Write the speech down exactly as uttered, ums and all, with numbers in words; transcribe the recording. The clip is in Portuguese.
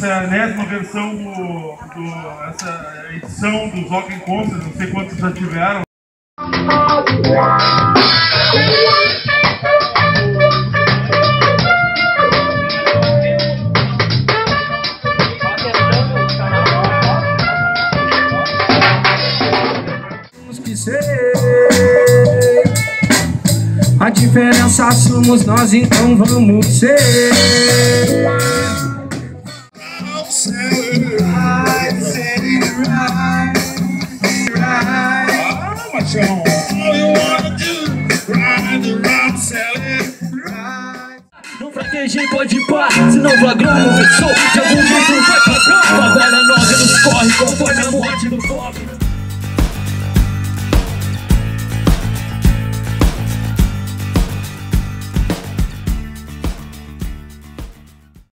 essa enésima versão do, do, essa edição dos Rock and Concert, não sei quantos já tiveram. Temos que ser. A diferença somos nós, então vamos ser. Não fraquejei, pode pá, senão flagrou no pessoal. De algum jeito vai pagar. Favela nova nos corre conforme a morte do pobre.